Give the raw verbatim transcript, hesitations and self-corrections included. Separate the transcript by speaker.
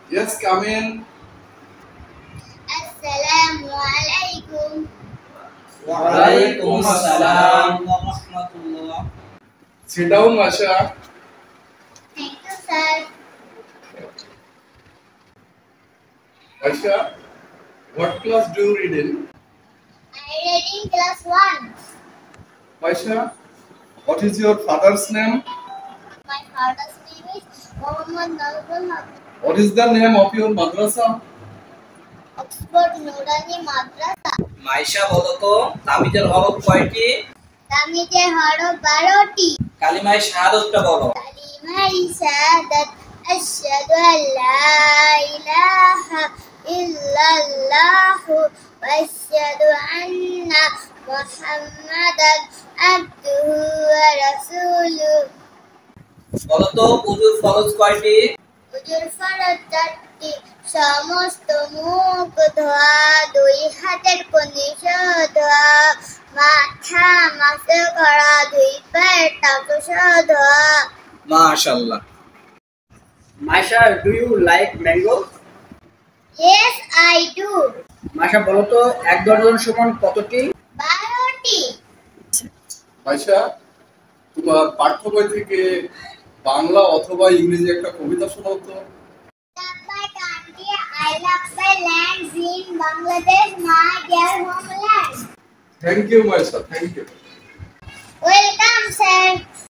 Speaker 1: Yes, come in.
Speaker 2: Assalamu alaikum.
Speaker 3: Waalaikum assalam wa rahmatullah.
Speaker 1: Sit down, Masha.
Speaker 2: Thank you, sir.
Speaker 1: Masha, what class do you read in?
Speaker 2: I read in class one.
Speaker 1: Masha, what is your father's name?
Speaker 2: My father's name is Mohammad Nazrul Haq.
Speaker 1: What is the name of your madrasa?
Speaker 2: Oxford Nurani Madrasa.
Speaker 3: Maisha বলো তো তাবিজের হরফ কয়টি?
Speaker 2: তামিজের হরফ বারোটি।
Speaker 3: কালিমায়ে শাহাদাতটা বলো।
Speaker 2: কালিমায়ে শাহাদাত আশহাদু আল্লা ইলাহা ইল্লাল্লাহু ওয়া আশহাদু আন্না মুহাম্মাদান আবদুহু ওয়া রাসূলুহু।
Speaker 3: বলো তো উযুর ফরজ কয়টি?
Speaker 2: উযুর ফরজ চারটি। সমস্ত মুখ ধোয়া, দুই হাতের কনিষ্ঠ ধোয়া, মাথা মাসে করা, দুই পায়ের টাকস ধোয়া।
Speaker 3: মাশাআল্লাহ। Maisha, do you like mango?
Speaker 2: Yes, I do.
Speaker 3: Maisha বলো তো এক দর্জন সমান কতটি?
Speaker 2: বারোটি।
Speaker 1: মাইশা, তোমার পাঠ্য বই থেকে বাংলা অথবা ইংরেজি একটা কবিতা শোনাও তো।
Speaker 2: Love my country, I love my land, in Bangladesh, my dear homeland.
Speaker 1: Thank you, Maisha. Thank you.
Speaker 2: Welcome, sir.